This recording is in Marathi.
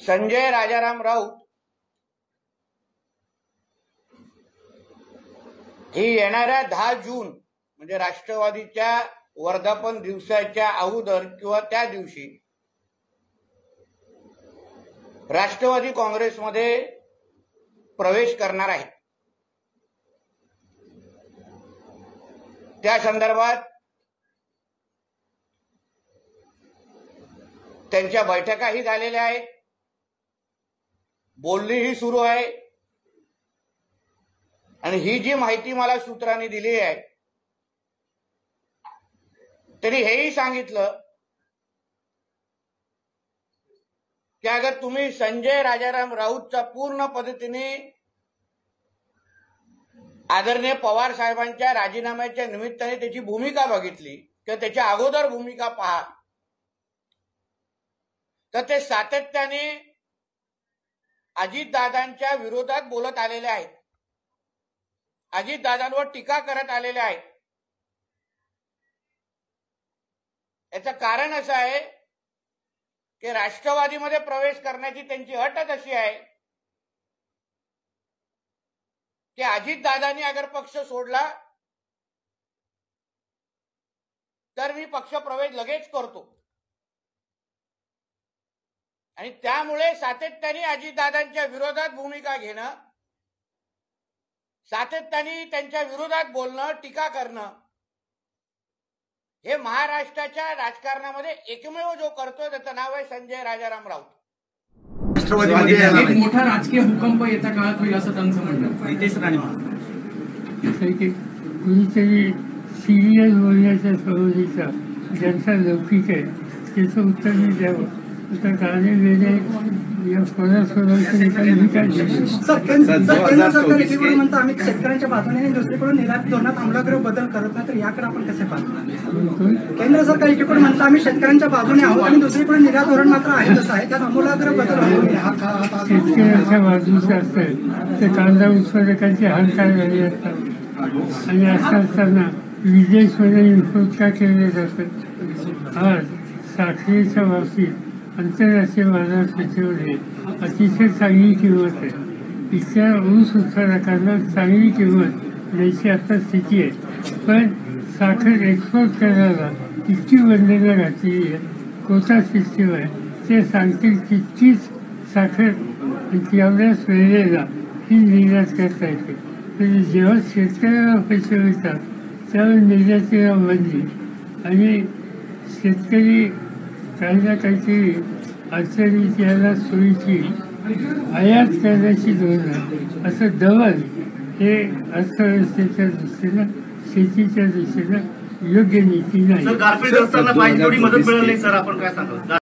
संजय राजाराम राऊत ही येणाऱ्या 10 जून म्हणजे राष्ट्रवादीच्या वर्धापन दिवसाच्या अगोदर किंवा त्या दिवशी राष्ट्रवादी काँग्रेसमध्ये प्रवेश करणार आहे। त्या संदर्भात त्यांच्या बैठकाही झालेल्या आहेत, बोलणीही सुरू आहे आणि ही जी माहिती मला सूत्रांनी दिली आहे त्यांनी हेही सांगितलं की अगर तुम्ही संजय राजाराम राऊतचा पूर्ण पद्धतीने आदरणीय पवार साहेबांच्या राजीनाम्याच्या निमित्ताने त्याची भूमिका बघितली किंवा त्याच्या अगोदर भूमिका पहा तर ते सातत्याने अजितदादांच्या विरोधात बोलत आलेले आहेत, अजितदादांवर टीका करत आलेले आहेत। याचं कारण असं आहे की राष्ट्रवादीमध्ये प्रवेश करण्याची त्यांची अटच अशी आहे की अजितदादांनी अगर पक्ष सोडला तर मी पक्ष प्रवेश लगेच करतो आणि त्यामुळे सातत्याने अजितदादांच्या विरोधात भूमिका घेणं, सातत्याने त्यांच्या विरोधात बोलणं, टीका करणं हे महाराष्ट्राच्या राजकारणामध्ये एकमेव जो करतोय त्याचं नाव आहे संजय राजाराम राऊत। राष्ट्रवादीमध्ये एक मोठा राजकीय भूकंप येत्या काळात होईल असं त्यांचं म्हणणं। नितेश राणे कुणीतरी सिरियस बोलण्याच्या सवयीचा ज्यांचा लौकिक आहे त्याचं उत्तर मी द्यावं तर गाणे वेगळे या स्वरास्वरांचे मी काय म्हणतो आम्ही शेतकऱ्यांच्या बाजूने दुसरीकडून निर्यात धोरणात आमूलाग्र बदल करत नाही तर याकडे आपण कसे पाहतो? केंद्र सरकार एकीकडून म्हणतं आम्ही शेतकऱ्यांच्या बाजूने आहोत आणि दुसरीकडून निर्यात धोरण मात्र आहे तसं आहे, त्यात आमूलाग्र बदल शेतकऱ्यांच्या बाजूचे असतात ते कांदा उत्पादकांचे हाल काय झाले असतात आणि असं असताना विदेशमध्ये इम्पोर्ट का केले जातात। आज साखरेच्या बाबतीत आंतरराष्ट्रीय बाजारपेठेमध्ये अतिशय चांगली किंमत आहे, इतक्या ऊस उत्पादकांना चांगली किंमत द्यायची आता स्थिती आहे, पण साखर एक्सपोर्ट करायला इतकी बंधनं घातलेली आहे, कोटा सिस्टीम आहे, ते सांगतील तितकीच साखर तेवढ्याच वेळेला ही निर्यात करता येते। म्हणजे जेव्हा शेतकऱ्याला पैसे मिळतात त्यावेळी निर्यातीला बंदी आणि शेतकरी काही ना काहीतरी अडचणीत यायला सोयीची आयात करण्याची धोरण असं डबल हे अर्थव्यवस्थेच्या दृष्टीनं शेतीच्या दृष्टीनं योग्य नीती नाही। गारपीट असताना पाहिजे तेवढी मदत मिळाली नाही सर, आपण काय सांगाल?